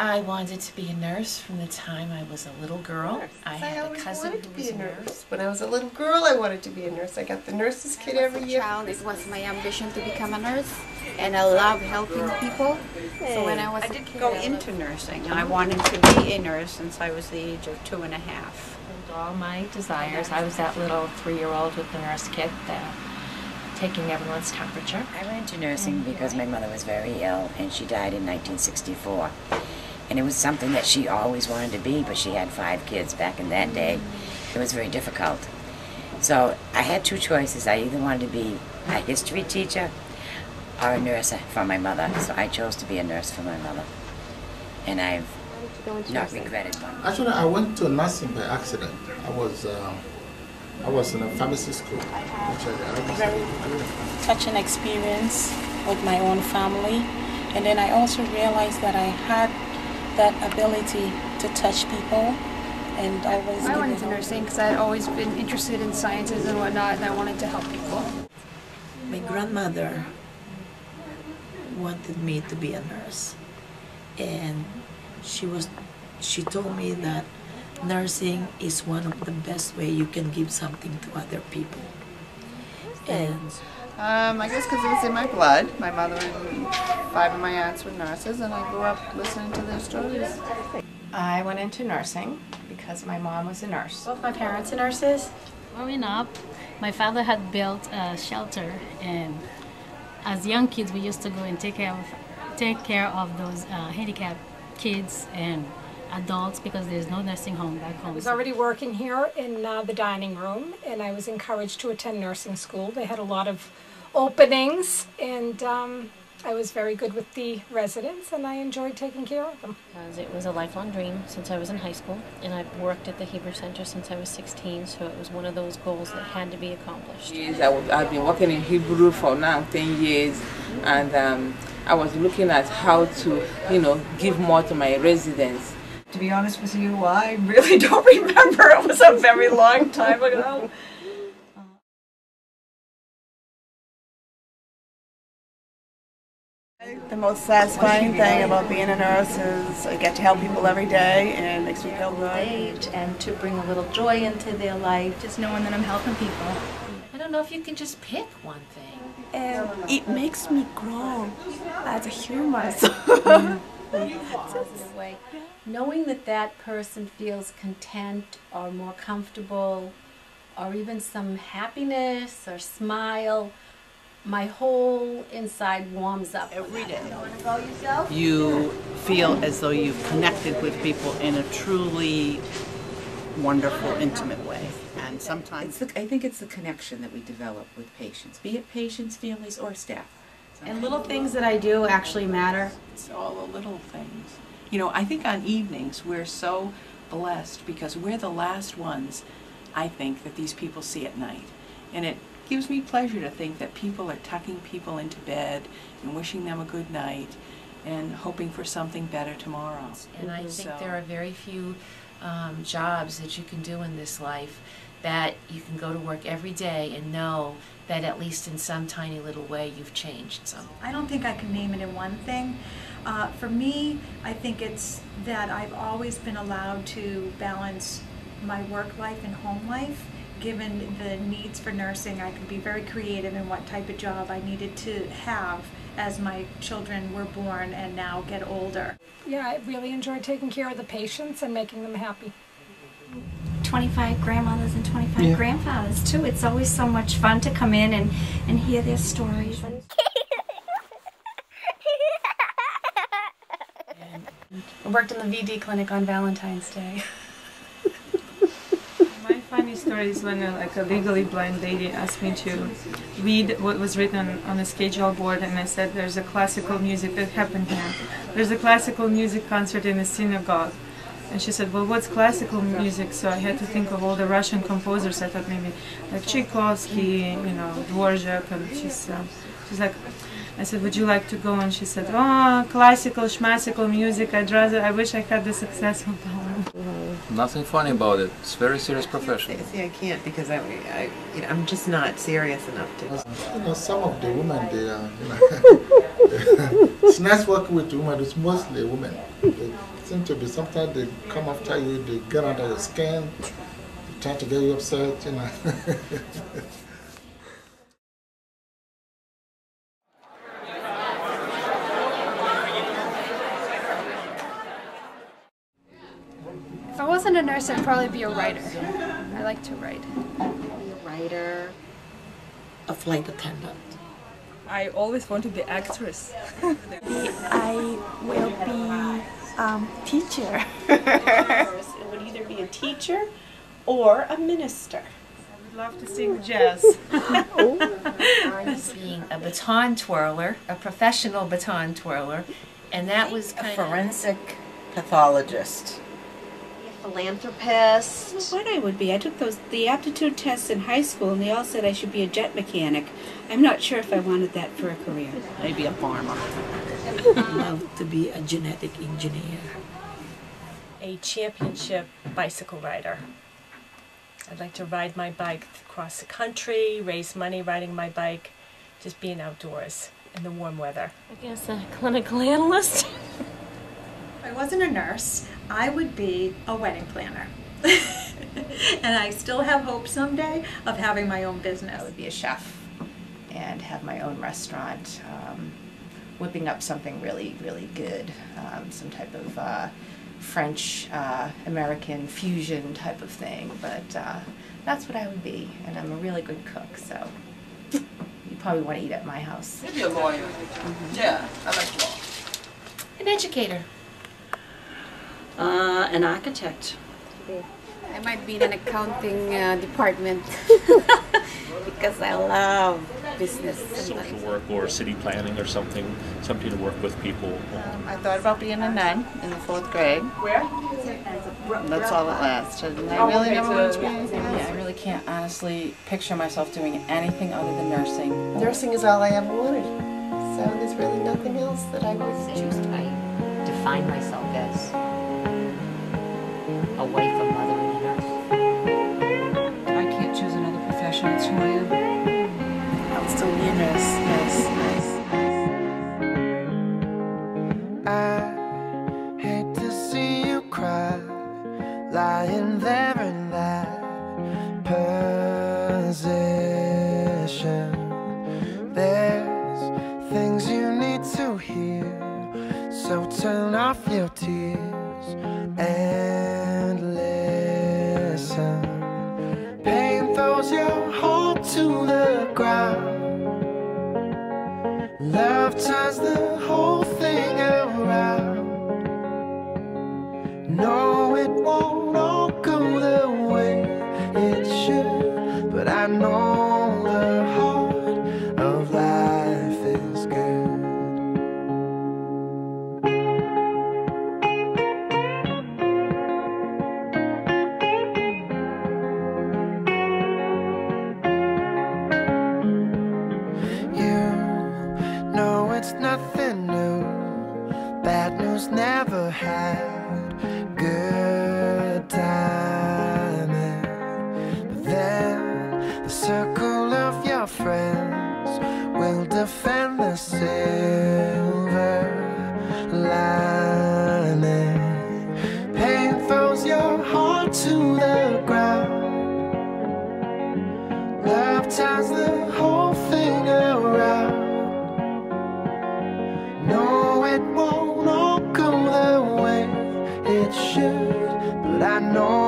I wanted to be a nurse from the time I was a little girl. I had a cousin who was a nurse. When I was a little girl, I wanted to be a nurse. I got the nurse's kit every year. It was my ambition to become a nurse, and I love helping people. So when I didn't go into nursing. I wanted to be a nurse since I was the age of 2.5. All my desires. I was that little 3-year-old with the nurse kit, taking everyone's temperature. I went into nursing because my mother was very ill and she died in 1964. And it was something that she always wanted to be, but she had 5 kids back in that day. It was very difficult. So I had 2 choices. I either wanted to be a history teacher or a nurse for my mother. So I chose to be a nurse for my mother. And I've not regretted one. Actually, I went to nursing by accident. I was in a pharmacy school. Very touching experience with my own family. And then I also realized that I had that ability to touch people and always. I went into nursing because I had always been interested in sciences and whatnot, and I wanted to help people. My grandmother wanted me to be a nurse, and she told me that nursing is one of the best way you can give something to other people. And I guess because it was in my blood. My mother and 5 of my aunts were nurses, and I grew up listening to their stories. I went into nursing because my mom was a nurse. Both my parents are nurses. Growing up, my father had built a shelter, and as young kids we used to go and take care of those handicapped kids and adults because there's no nursing home back home. I was already working here in the dining room, and I was encouraged to attend nursing school. They had a lot of openings, and I was very good with the residents, and I enjoyed taking care of them. Because it was a lifelong dream since I was in high school, and I've worked at the Hebrew Center since I was 16, so it was one of those goals that had to be accomplished. I've been working in Hebrew for now 10 years, and I was looking at how to, give more to my residents. To be honest with you, I really don't remember. It was a very long time ago. The most satisfying thing about being a nurse is I get to help people every day, and it makes me feel good. And to bring a little joy into their life, just knowing that I'm helping people. I don't know if you can just pick one thing. It makes me grow as a human. Knowing that that person feels content or more comfortable or even some happiness or smile, my whole inside warms up. Every day you feel as though you've connected with people in a truly wonderful, intimate way. And sometimes I think it's the connection that we develop with patients, be it patients, families, or staff. And little things that I do actually matter. It's all the little things. I think on evenings we're so blessed because we're the last ones, I think, that these people see at night. And it gives me pleasure to think that people are tucking people into bed and wishing them a good night and hoping for something better tomorrow. And I think there are very few jobs that you can do in this life that you can go to work every day and know that at least in some tiny little way you've changed something. I don't think I can name it in one thing. For me, I think it's that I've always been allowed to balance my work life and home life. Given the needs for nursing, I could be very creative in what type of job I needed to have as my children were born and now get older. Yeah, I really enjoyed taking care of the patients and making them happy. 25 grandmothers and 25 grandfathers too. It's always so much fun to come in and hear their stories. I worked in the VD clinic on Valentine's Day. My funny story is when a legally blind lady asked me to read what was written on a schedule board, and I said there's a classical music that happened here. There's a classical music concert in a synagogue. And she said, well, what's classical music? So I had to think of all the Russian composers. I thought maybe like Tchaikovsky, Dvorak, and she's like, I said, would you like to go? And she said, oh, classical, schmassical music, I wish I had the successful talent. Nothing funny about it. It's a very serious profession. See, I can't because I'm just not serious enough to. Some of the women, they are, It's nice working with women. It's mostly women. They seem to be, sometimes they come after you, they get under your skin, they try to get you upset, you know. If I wasn't a nurse, I'd probably be a writer. I like to write. Be a writer, a flight attendant. I always want to be actress. I will be teacher. It would either be a teacher or a minister. I would love to sing jazz. Being a baton twirler, a professional baton twirler, and that was kind of forensic pathologist. Philanthropist. What I would be, I took the aptitude tests in high school, and they all said I should be a jet mechanic. I'm not sure if I wanted that for a career. Maybe a farmer. I'd love to be a genetic engineer. A championship bicycle rider. I'd like to ride my bike across the country, raise money riding my bike, just being outdoors in the warm weather. I guess a clinical analyst. If I wasn't a nurse, I would be a wedding planner. And I still have hope someday of having my own business. I would be a chef and have my own restaurant, whipping up something really, really good, some type of French, American fusion type of thing, but that's what I would be, and I'm a really good cook, so you probably want to eat at my house. Maybe a lawyer. Yeah, I like law. An educator. An architect. I might be in an accounting department because I love business. Social work or city planning or something to work with people. I thought about being a nun in the 4th grade. Where? That's all it lasted. And I really never wanted to be anything else. Yeah, I really can't honestly picture myself doing anything other than nursing. Nursing is all I ever wanted. So there's really nothing else that I would choose. I define myself as a wife, a mother, and a nurse. I can't choose another profession. It's who I am. I'll still be a nurse. I hate to see you cry, lying there in that position. There's things you need to hear, so turn off your tears and listen. Pain throws your heart to the ground. Love turns the whole thing around. No, it won't all go the way it should, but I know the heart of life is good. It's nothing new. Bad news never had good timing. But then the circle of your friends will defend the silver lining. Pain throws your heart to the ground. Love turns the whole thing around. No, it won't all go the way it should, but I know